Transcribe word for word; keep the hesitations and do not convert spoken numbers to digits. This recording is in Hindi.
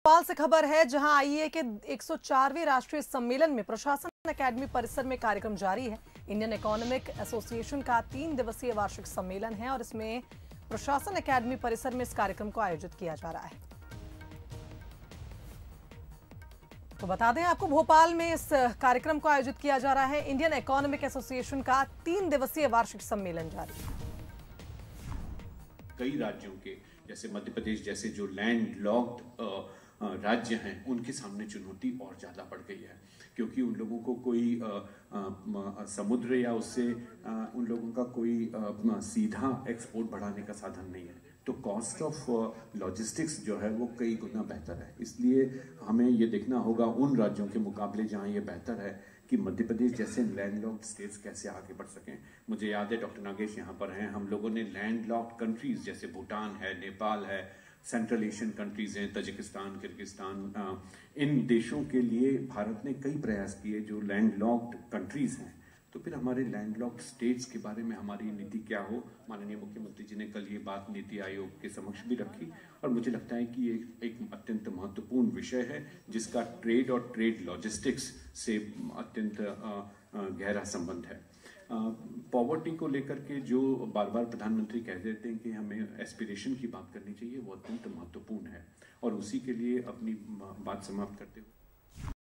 भोपाल से खबर है, जहां आईए के एक सौ चारवें राष्ट्रीय सम्मेलन में प्रशासन अकेडमी परिसर में कार्यक्रम जारी है। इंडियन इकोनॉमिक एसोसिएशन का तीन दिवसीय वार्षिक सम्मेलन है और इसमें प्रशासन अकेडमी परिसर में इस कार्यक्रम को आयोजित किया जा रहा है। तो बता दें आपको, भोपाल में इस कार्यक्रम को आयोजित किया जा रहा है। इंडियन इकोनॉमिक एसोसिएशन का तीन दिवसीय वार्षिक सम्मेलन जारी है। कई राज्यों के, जैसे मध्य प्रदेश जैसे जो लैंड लॉक्ड राज्य हैं, उनके सामने चुनौती और ज़्यादा बढ़ गई है, क्योंकि उन लोगों को कोई आ, आ, समुद्र या उससे आ, उन लोगों का कोई आ, सीधा एक्सपोर्ट बढ़ाने का साधन नहीं है। तो कॉस्ट ऑफ लॉजिस्टिक्स जो है वो कई गुना बेहतर है। इसलिए हमें ये देखना होगा उन राज्यों के मुकाबले जहाँ ये बेहतर है कि मध्य प्रदेश जैसे लैंडलॉक्ड स्टेट्स कैसे आगे बढ़ सकें। मुझे याद है डॉक्टर नागेश यहाँ पर हैं, हम लोगों ने लैंडलॉक्ड कंट्रीज जैसे भूटान है, नेपाल है, सेंट्रल एशियन कंट्रीज हैं, तजिकिस्तान, किर्गिस्तान, इन देशों के लिए भारत ने कई प्रयास किए जो लैंडलॉक्ड कंट्रीज हैं। तो फिर हमारे लैंडलॉक्ड स्टेट्स के बारे में हमारी नीति क्या हो। माननीय मुख्यमंत्री जी ने कल ये बात नीति आयोग के समक्ष भी रखी और मुझे लगता है कि ये एक अत्यंत महत्वपूर्ण विषय है जिसका ट्रेड और ट्रेड लॉजिस्टिक्स से अत्यंत गहरा संबंध है। पॉवर्टी को लेकर के जो बार बार प्रधानमंत्री कह देते हैं कि हमें एस्पिरेशन की बात करनी चाहिए, वो अत्यंत महत्वपूर्ण है और उसी के लिए अपनी बात समाप्त करते हुए